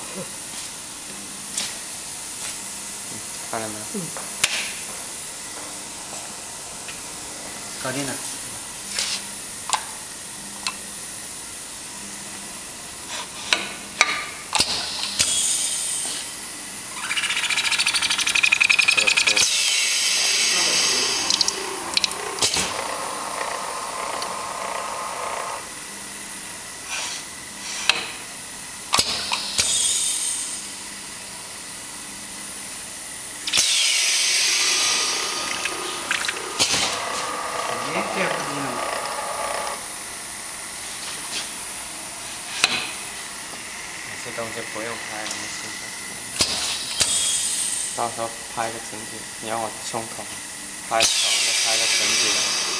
看了没有？搞定了。这样不行了。这东西不用拍了，没事的。到时候拍个整体，你要我胸口拍头就拍个整体的。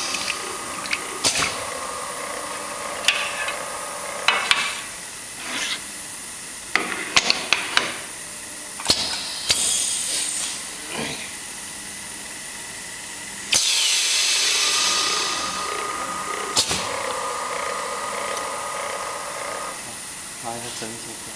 拍个整体的。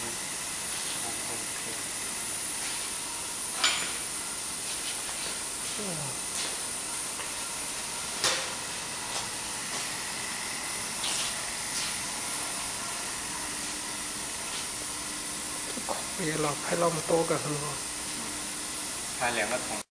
别老拍那么多干什么？ 拍2个桶。